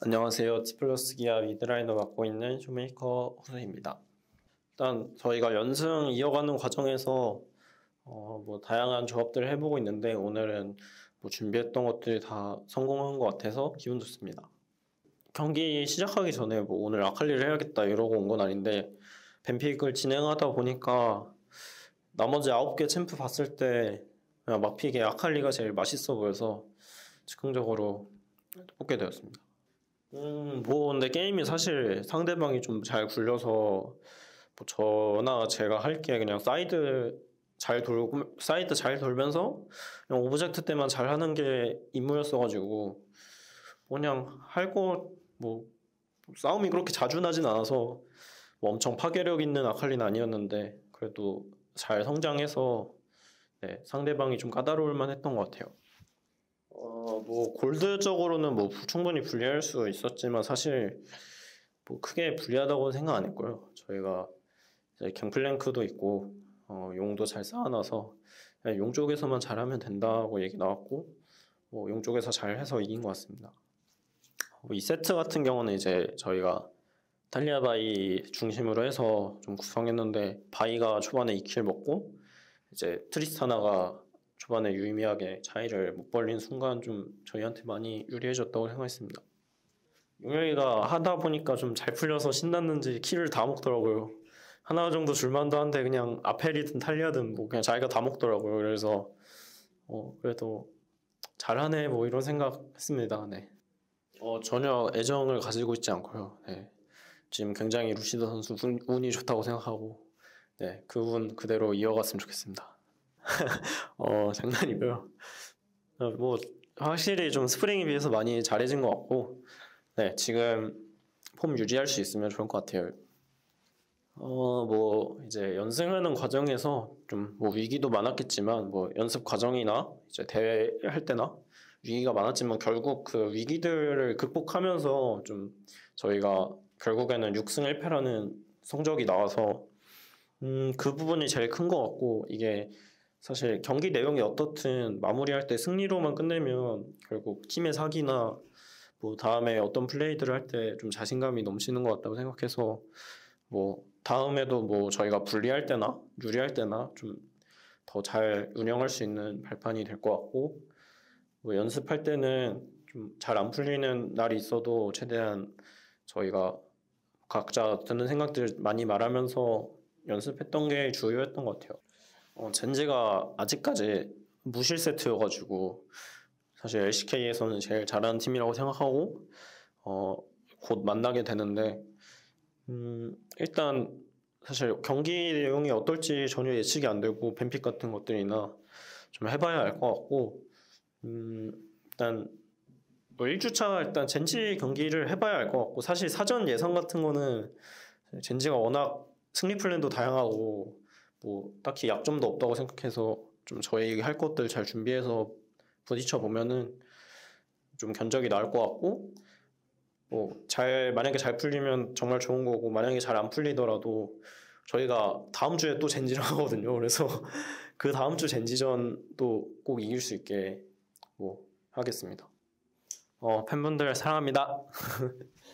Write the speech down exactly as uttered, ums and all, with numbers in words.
안녕하세요. T플러스 기아 미드라이너 맡고 있는 쇼메이커 호수입니다. 일단 저희가 연승 이어가는 과정에서 어, 뭐 다양한 조합들을 해보고 있는데 오늘은 뭐 준비했던 것들이 다 성공한 것 같아서 기분 좋습니다. 경기 시작하기 전에 뭐 오늘 아칼리를 해야겠다 이러고 온 건 아닌데 뱀픽을 진행하다 보니까 나머지 아홉 개 챔프 봤을 때 그냥 막픽에 아칼리가 제일 맛있어 보여서 즉흥적으로 뽑게 되었습니다. 음, 뭐, 근데 게임이 사실 상대방이 좀 잘 굴려서, 뭐, 저나 제가 할 게 그냥 사이드 잘 돌고, 사이드 잘 돌면서, 그냥 오브젝트 때만 잘 하는 게 임무였어가지고, 그냥 할 거, 뭐, 싸움이 그렇게 자주 나진 않아서, 뭐 엄청 파괴력 있는 아칼리는 아니었는데, 그래도 잘 성장해서, 네, 상대방이 좀 까다로울 만 했던 것 같아요. 어, 뭐, 골드적으로는 뭐, 충분히 불리할 수 있었지만, 사실, 뭐, 크게 불리하다고 생각 안 했고요. 저희가, 이제 갱플랭크도 있고, 어, 용도 잘 쌓아놔서, 그냥 용 쪽에서만 잘하면 된다고 얘기 나왔고, 뭐, 용 쪽에서 잘 해서 이긴 것 같습니다. 뭐 이 세트 같은 경우는 이제 저희가 탈리아 바이 중심으로 해서 좀 구성했는데, 바이가 초반에 이 킬 먹고, 이제 트리스타나가 초반에 유의미하게 차이를 못 벌린 순간 좀 저희한테 많이 유리해졌다고 생각했습니다. 용영이가 하다 보니까 좀 잘 풀려서 신났는지 킬을 다 먹더라고요. 하나 정도 줄만도 한데 그냥 아펠이든 탈리아든 뭐 그냥 자기가 다 먹더라고요. 그래서 어 그래도 잘하네 뭐 이런 생각했습니다. 네. 어 전혀 애정을 가지고 있지 않고요. 네. 지금 굉장히 루시드 선수 운, 운이 좋다고 생각하고 네, 그 운 그대로 이어갔으면 좋겠습니다. 어, 장난이고요. 어, 뭐, 확실히 좀 스프링에 비해서 많이 잘해진 것 같고, 네, 지금 폼 유지할 수 있으면 좋을 것 같아요. 어, 뭐, 이제 연승하는 과정에서 좀 뭐 위기도 많았겠지만, 뭐 연습 과정이나 이제 대회 할 때나 위기가 많았지만 결국 그 위기들을 극복하면서 좀 저희가 결국에는 육 승 일 패라는 성적이 나와서, 음, 그 부분이 제일 큰 것 같고, 이게 사실 경기 내용이 어떻든 마무리할 때 승리로만 끝내면 결국 팀의 사기나 뭐 다음에 어떤 플레이들을 할 때 좀 자신감이 넘치는 것 같다고 생각해서 뭐 다음에도 뭐 저희가 불리할 때나 유리할 때나 좀 더 잘 운영할 수 있는 발판이 될 것 같고 뭐 연습할 때는 좀 잘 안 풀리는 날이 있어도 최대한 저희가 각자 드는 생각들 많이 말하면서 연습했던 게 주요했던 것 같아요. 어, 젠지가 아직까지 무실 세트여가지고 사실 엘씨케이에서는 제일 잘하는 팀이라고 생각하고 어, 곧 만나게 되는데 음, 일단 사실 경기 내용이 어떨지 전혀 예측이 안 되고 뱀픽 같은 것들이나 좀 해봐야 알 것 같고 음, 일단 뭐 일 주차 일단 젠지 경기를 해봐야 알 것 같고 사실 사전 예상 같은 거는 젠지가 워낙 승리 플랜도 다양하고 뭐 딱히 약점도 없다고 생각해서 좀 저희 할 것들 잘 준비해서 부딪혀 보면은 좀 견적이 나을 것 같고 뭐 잘 만약에 잘 풀리면 정말 좋은 거고 만약에 잘 안 풀리더라도 저희가 다음 주에 또 젠지를 하거든요. 그래서 그 다음 주 젠지전도 꼭 이길 수 있게 뭐 하겠습니다. 어 팬분들 사랑합니다.